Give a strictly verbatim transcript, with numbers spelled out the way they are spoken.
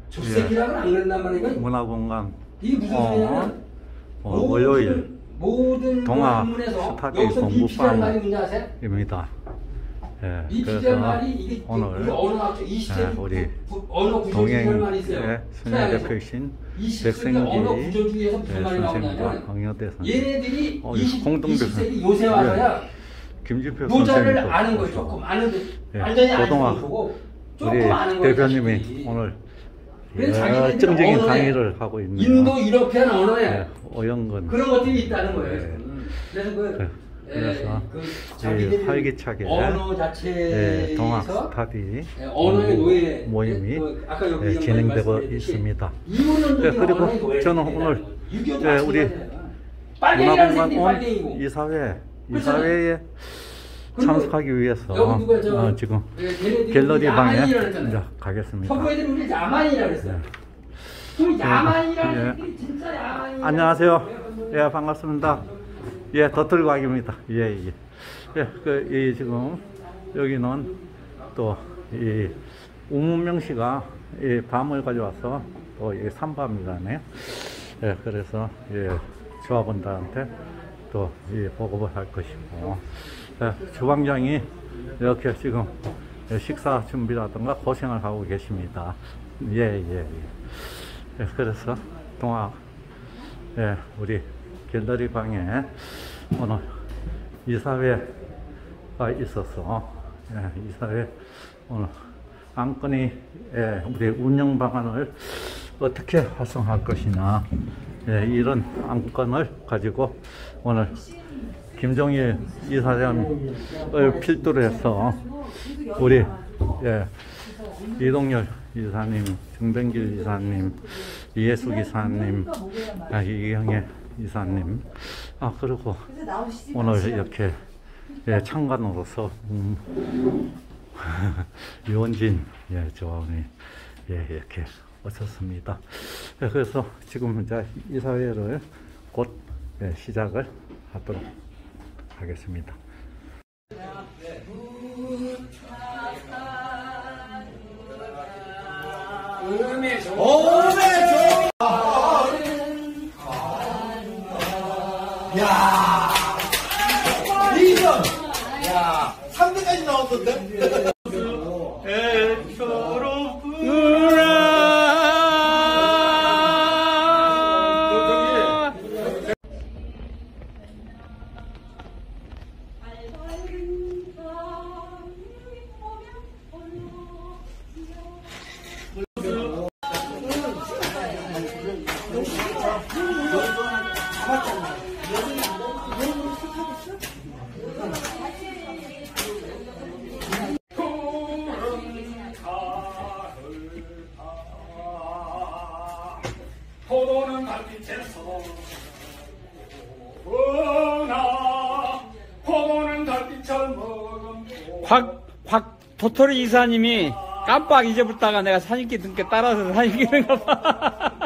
죽새끼라고는 안 그런단 말이야. 문화공간. 이게 무슨 어, 소리냐면 어, 월요일 모든 동아 문에서 스타디 여기서 미피라는 말이 뭔지 아세요? 공부방입니다. 예, 미피라는 말이 그래서 이게 오늘 우리 언어학적 이십 세기 예, 우리 언어 구조 중에 그런 말이 있어요. 동행의 순회 대표이신 이십 세기 언어 구조 백생기 중에서 무슨 예, 말이 선생님과 나오냐면 강여대 선생님, 얘네들이 어, 이십, 공동 이십 세기 요새 와서야 김주표 노자를 선생님도 아는 거예요. 조금 아는데 예, 완전히 아는 고등학 거고 우리 조금 아는 거예요. 대표님이 자식들이. 오늘 그래서 자기네들이 열정적인 언어에 강의를 하고 있는 인도 유러피안 언어에 예, 오영근 그런 것들이 있다는 거예요. 예. 음. 그래서 그 그래, 그래서 그 이 자기들이 활기차게 언어 예, 자체에서 동학 스타디 예, 언어의 노예 모임이 그 아까 여기 예, 진행되고 말씀드렸듯이 있습니다. 이문연독이 예, 그리고 언어의 노예 저는 오늘 유교도 예, 우리 빨갱이라는 문화공간 새끼 온 빨갱이고 이사회 그렇잖아요. 이사회에 참석하기 위해서 여기 누가 저 어, 지금 예, 걔네들이 갤러리 방에 야만이라 그랬잖아요. 이제 가겠습니다. 서구 애들이 우리 야만이라 그랬어요. 그 야만이라는 새끼 진짜 야만이. 안녕하세요. 예, 반갑습니다. 예, 더틀곽입니다. 예, 예. 예, 그, 이, 지금, 여기는 또, 이, 우문명 씨가 이 밤을 가져와서 또, 이 삼밤이라네요. 예, 그래서, 예, 조합원들한테 또, 이, 보급을 할 것이고, 예, 주방장이 이렇게 지금 식사 준비라든가 고생을 하고 계십니다. 예, 예, 예. 예, 그래서, 동학, 예, 우리 갤러리 방에 오늘 이사회가 있어서 예, 이사회 오늘 안건이 예, 우리 운영 방안을 어떻게 활성화할 것이냐 예, 이런 안건을 가지고 오늘 김종일 이사장을 필두로 해서 우리 예, 이동열 이사님, 정병길 이사님, 이예숙 이사님, 아, 이경혜 이사님, 아 그리고 오늘 이렇게 예, 참관으로서 음, 유원진 예, 조합원이 예, 이렇게 오셨습니다. 예, 그래서 지금 이제 이사회를 곧 예, 시작을 하도록 하겠습니다. 오메 조 야, 이점, 야, 삼 등까지 나왔던데? 포도는 달빛에서 보나 포도는 달빛을 먹음고 곽, 곽 도토리 이사님이 깜빡 잊어붙다가 내가 사진 찍는 게 따라서 사진 찍는 거 봐.